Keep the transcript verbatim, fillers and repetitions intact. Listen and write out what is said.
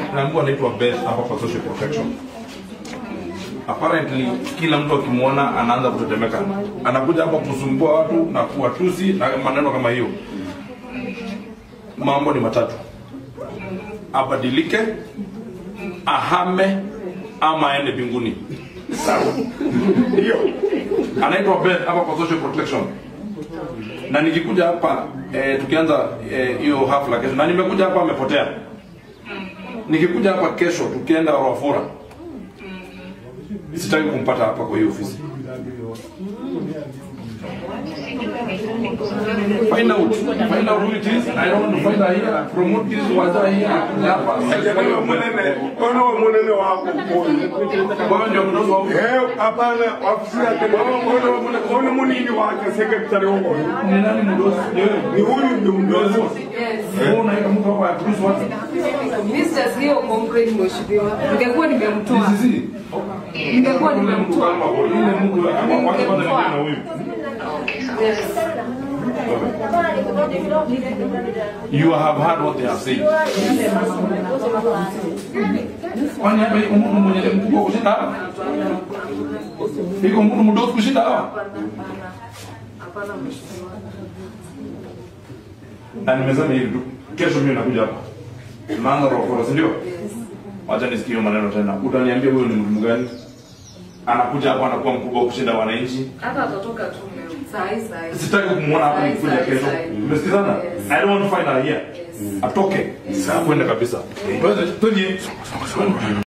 naambiwa anaitwa Beth hapa kwa social protection. Apparently kila mtu akimuona anaanza kutetemeka. Anakuja hapa kusumbua watu na kuwatusi na maneno kama hiyo. Mambo ni matatu. Abadilike, ahame ama aende mbinguni. Sawa. Ndio. Anaitwa Beth hapa kwa social protection. Na nikikuja hapa eh, tukianza hiyo eh, hafla kesho, na nimekuja hapa amepotea. Nikikuja hapa kesho tukienda Wafura, sitaki kumpata hapa kwa hiyo ofisi. Find out, find out who it is. I don't want to find out here. Promote this was here. Hapa. Ono mwenene, ono mwenene wako mmoja. Bwana ndio mdogo wako. Eh, hapana, ofisi yake ono ono ono munini wake secretary wako. Ni nani mdogo? Ni huyu ndio mdogo. Yes. Ona kama mtu hapa atusi watu. Mister Sio complain mheshimiwa. Ningekuwa nimemtoa. Ningekuwa nimemtoa. Yule Mungu hapa watu bado na huyu. You have heard what they have said. Kwani hapa iko mtu mwenye mkubwa kushinda hapa? Iko mtu mdogo kushinda hapa? Hapana mheshimiwa. Na nimesema hivi tu. Kesho mimi nakuja hapa. Manga roho, si ndio? Wacha nisikie maneno tena. Utaniambia huyo ni mtu gani? Anakuja hapa anakuwa mkubwa kushinda wananchi. Hata atatoka tu leo. Sai sai. Sitaki kumuona hapa nikuja kesho. Umesikizana? I don't want to find her here. Atoke. Sasa kwenda kabisa. Twende.